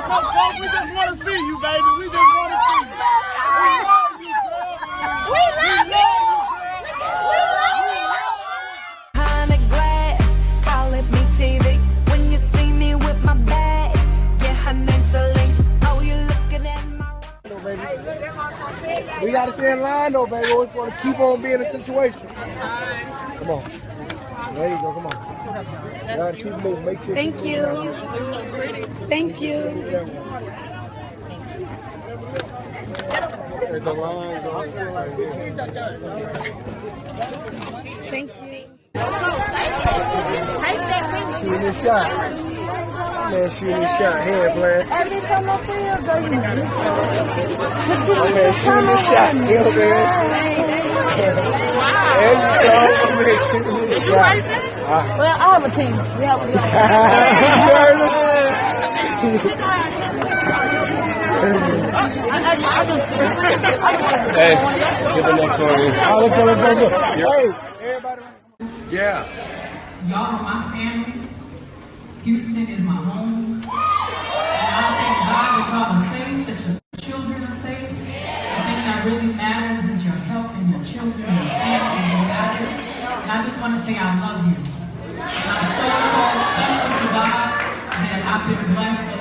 We just want to see you, baby. We just want to see you. We love you, girl. We love you. Behind the glass, call it me TV. When you see me with my bag, yeah, her name's Celine. Oh, you looking at my... We gotta stay in line though, baby. We always want to keep on being in a situation. Come on. There you go, come on. You gotta keep moving. Make sure. Thank you. Thank you. There's a line going right here. Thank you. Shooting this shot. Man, shooting this shot here, man. Every time I see you, girl, you My man shooting this shot here, man. There you go. My man shooting this shot. Well, I have a team. We have a team. Hey, get the next one. Let's go. Hey, everybody. Yeah. Y'all are my family. Houston is my home. And I thank God that y'all are safe, that your children are safe. The thing that really matters is your health and your children and your family and your God. And I just want to say I love you. And I'm so thankful to God that I've been blessed